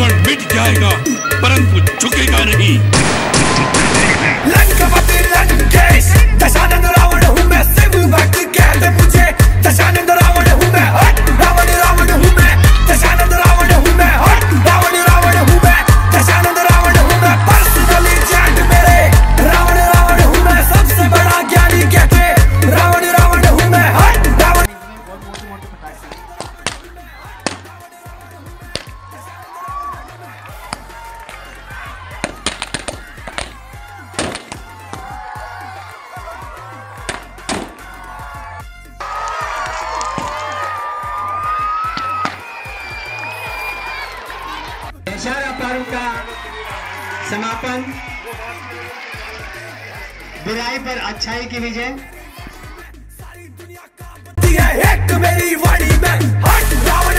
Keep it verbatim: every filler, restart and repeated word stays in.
रावण मिट जाएगा परंतु झुकेगा नहीं। लंकापति लंकेश, दशानंद रावण हूँ मैं, शिव भक्त कहते मुझे दशानंद रावण हूँ मैं, हट रावण रावण हूँ मैं, दशानंद रावण हूँ मैं, हट रावण रावण हूँ मैं, दशानंद रावण हूँ मैं, पर्सनली चैट मेरे रावण रावण हूँ मैं, सबसे बड़ा ज्ञानी कहते रावण रावण हूँ मैं, हट रावण। दशहरा पर्व का समापन, बुराई पर अच्छाई की विजय। एक मेरी वाणी में हट रावण